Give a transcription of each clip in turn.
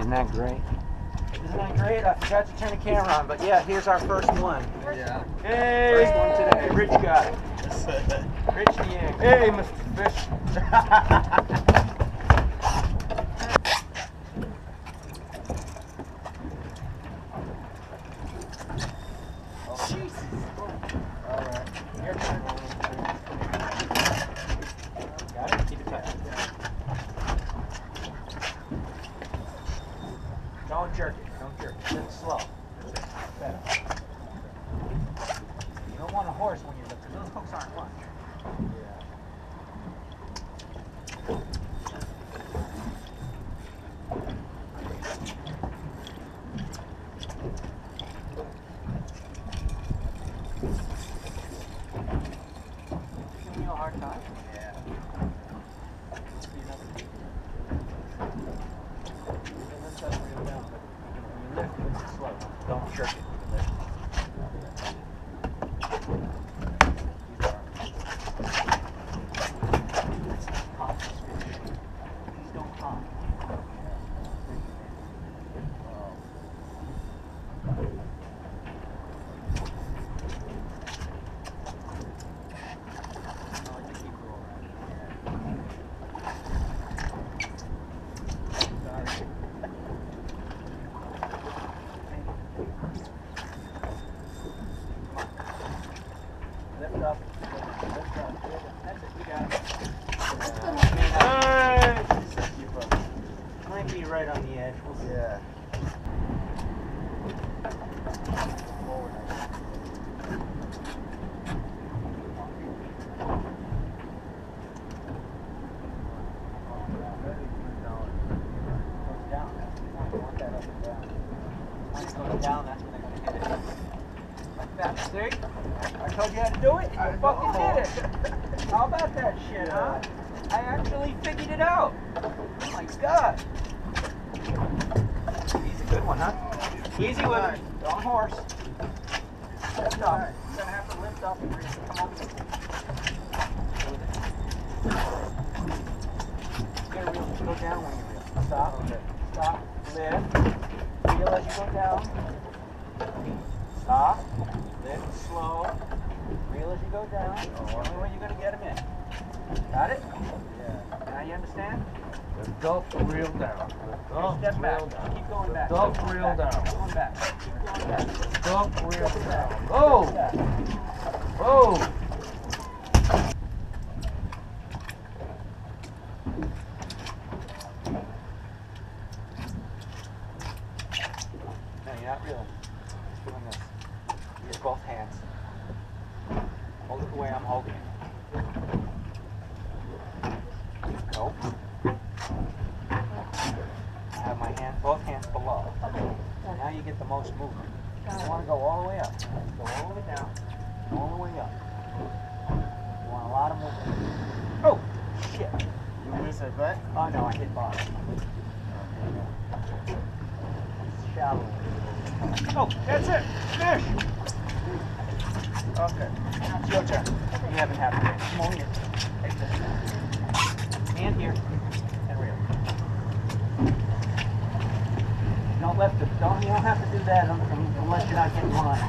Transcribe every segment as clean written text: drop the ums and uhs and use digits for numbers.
Isn't that great? Isn't that great? I forgot to turn the camera on, but yeah, here's our first one. Yeah. Hey! First one today. Rich got it. Rich the egg. Hey, Mr. Fish. Jesus. All right. Your turn. Got it? Keep it tight. Don't jerk it. Don't jerk it. Lift slow. That's it. Better. You don't want a horse when you lift, because those hooks aren't lunge. Giving you a hard time? Yeah. Lift that reel down, but when you lift it slow. Don't jerk it. Lift up. Lift up. That's it. You got it. Might be right on the edge. We'll see. Yeah. Forward. Down. That's the point. You want that up and down. When it goes down, that's when they're going to hit it. Like that. See? I told you how to do it, and you fucking did it. How about that shit, huh? I actually figured it out. Oh my god. He's a good one, huh? Easy with it. Don't horse. Lift up. You're gonna have to lift up and come over. Get a reel. Go down when you reel. Stop. Stop. Lift. Reel as you go down. Stop. Lift slow. Reel as you go down. The only way you're going to get them in. Got it? Yeah. Now you understand? Dump the reel down. Step back. Keep going back. Dump reel down. Keep going back. Keep going back. Dump reel down. Oh! Oh! No, you're not reeling. Just doing this. Use both hands. Hold it the way I'm holding it. Go. I have my hand, both hands below. Now you get the most movement. You want to go all the way up. Go all the way down, all the way up. You want a lot of movement. Oh, shit. You miss it, right? Oh no, I hit bottom. Shallow. Oh, that's it. Fish. Okay, now it's your turn. You haven't had it. Come on here. Take this. Hand here. And reel. Don't lift it. You don't have to do that unless you're not getting line.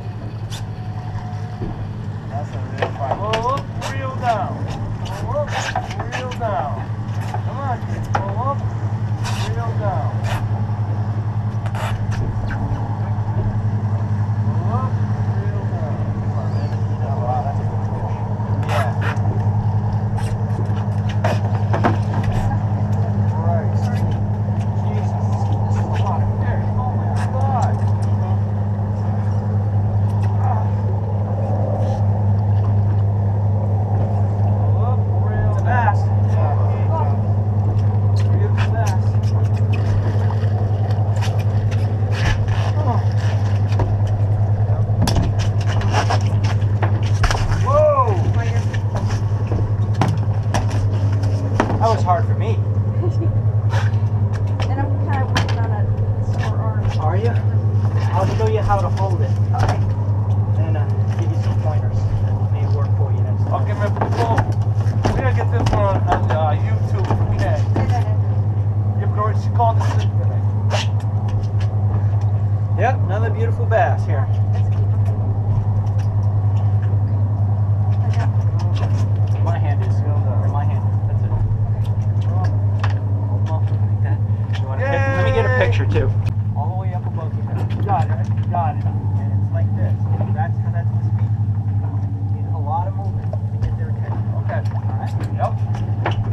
That's a real fight. Pull up, reel down. Pull up, reel down. Come on, kid. Pull up, reel down. Beautiful bass here. My hand is. Or my hand. That's it. Hold them up like that. You want to let me get a picture too. All the way up above your head. Got it. Got it. And it's like this. That's how that's the speed. Need a lot of movement to get their attention. Okay. All right. Yep.